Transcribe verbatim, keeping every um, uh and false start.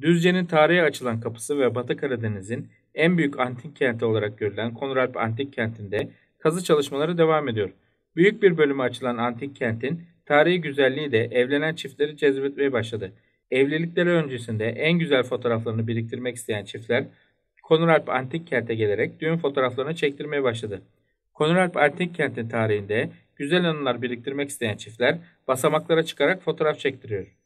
Düzce'nin tarihe açılan kapısı ve Batı Karadeniz'in en büyük antik kenti olarak görülen Konuralp Antik Kenti'nde kazı çalışmaları devam ediyor. Büyük bir bölümü açılan antik kentin tarihi güzelliği de evlenen çiftleri cezbetmeye başladı. Evlilikleri öncesinde en güzel fotoğraflarını biriktirmek isteyen çiftler Konuralp Antik Kent'e gelerek düğün fotoğraflarını çektirmeye başladı. Konuralp Antik Kent'in tarihinde güzel anılar biriktirmek isteyen çiftler basamaklara çıkarak fotoğraf çektiriyor.